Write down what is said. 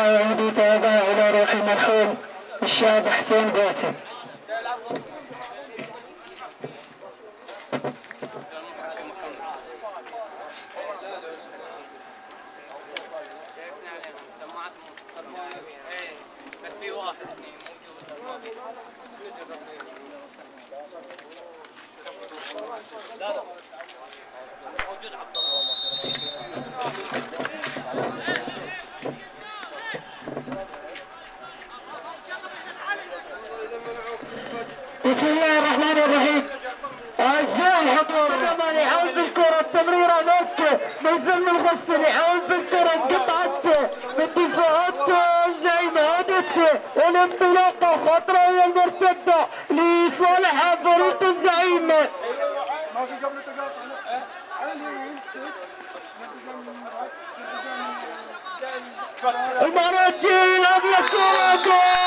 يهدي تابع إلى روح المرحوم الشاب حسين باسم. بسم الله الرحمن الرحيم. أعزائي الحضور كمان يحاول بالكرة التمريرة نكة من ثم الغصن يحاول بالكرة انقطعت من دفاعات الزعيمة هدت والانطلاقة خطرة المرتدة لصالح فريق الزعيمة. ما في قبل تقاطع على اليمين المرة يلعب الكرة جول.